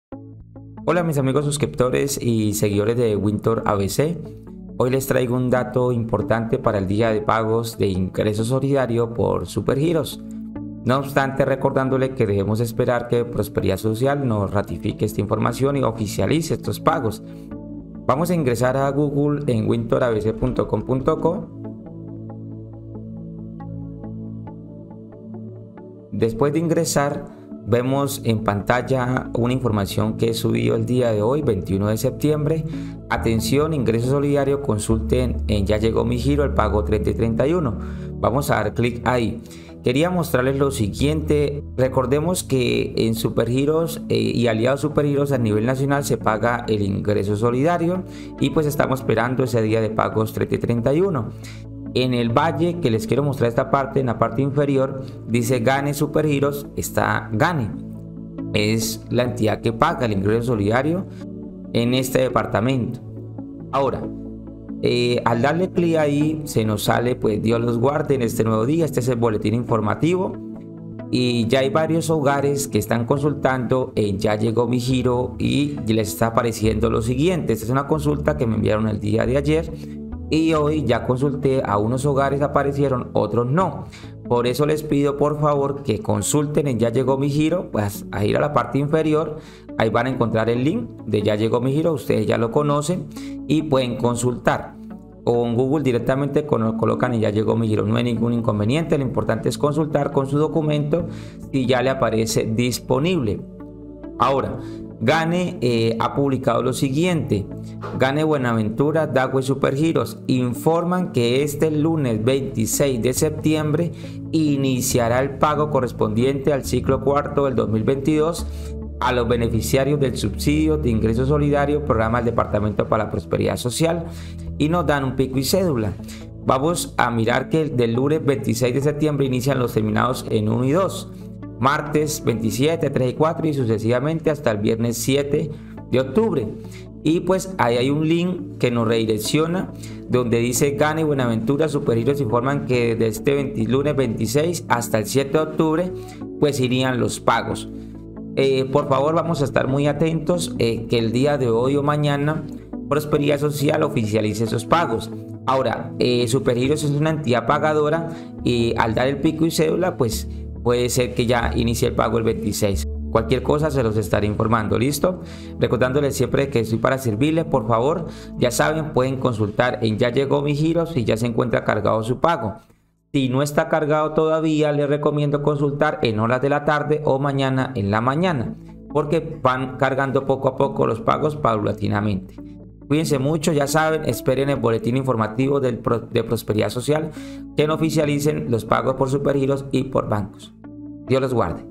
Hola mis amigos suscriptores y seguidores de Wintor ABC. Hoy les traigo un dato importante para el día de pagos de ingreso solidario por Supergiros. No obstante, recordándole que debemos esperar que Prosperidad Social nos ratifique esta información y oficialice estos pagos. Vamos a ingresar a Google en wintorabc.com.co. Después de ingresar, vemos en pantalla una información que he subido el día de hoy, 21 de septiembre. Atención, ingreso solidario, consulten en Ya Llegó Mi Giro, el pago 30/31. Vamos a dar clic ahí. Quería mostrarles lo siguiente. Recordemos que en Supergiros y aliados Supergiros a nivel nacional se paga el ingreso solidario y pues estamos esperando ese día de pagos 30/31. En el valle que les quiero mostrar esta parte, en la parte inferior dice Gane Supergiros, está Gane. Es la entidad que paga el ingreso solidario en este departamento. Ahora, al darle clic ahí se nos sale, pues Dios los guarde en este nuevo día. Este es el boletín informativo y ya hay varios hogares que están consultando en Ya Llegó Mi Giro y les está apareciendo lo siguiente. Esta es una consulta que me enviaron el día de ayer y hoy ya consulté a unos hogares, aparecieron, otros no. Por eso les pido por favor que consulten en Ya Llegó Mi Giro. Pues a ir a la parte inferior, ahí van a encontrar el link de Ya Llegó Mi Giro. Ustedes ya lo conocen y pueden consultar, o en Google directamente colocan en Ya Llegó Mi Giro. No hay ningún inconveniente, lo importante es consultar con su documento si ya le aparece disponible. Ahora, Gane ha publicado lo siguiente. Gane Buenaventura, Dagüe Supergiros informan que este lunes 26 de septiembre iniciará el pago correspondiente al ciclo cuarto del 2022 a los beneficiarios del subsidio de ingreso solidario, programa del Departamento para la Prosperidad Social, y nos dan un pico y cédula. Vamos a mirar que del lunes 26 de septiembre inician los terminados en 1 y 2. Martes 27, 3 y 4 y sucesivamente hasta el viernes 7 de octubre. Y pues ahí hay un link que nos redirecciona donde dice Gane Buenaventura Supergiros informan que desde este lunes 26 hasta el 7 de octubre pues irían los pagos. Por favor vamos a estar muy atentos que el día de hoy o mañana Prosperidad Social oficialice esos pagos. Ahora, Supergiros es una entidad pagadora y al dar el pico y cédula pues puede ser que ya inicie el pago el 26. Cualquier cosa se los estaré informando, ¿listo? Recordándoles siempre que estoy para servirles. Por favor, ya saben, pueden consultar en Ya Llegó Mi Giro si ya se encuentra cargado su pago. Si no está cargado todavía, les recomiendo consultar en horas de la tarde o mañana en la mañana, porque van cargando poco a poco los pagos paulatinamente. Cuídense mucho, ya saben, esperen el boletín informativo de Prosperidad Social que no oficialicen los pagos por Supergiros y por bancos. Dios los guarde.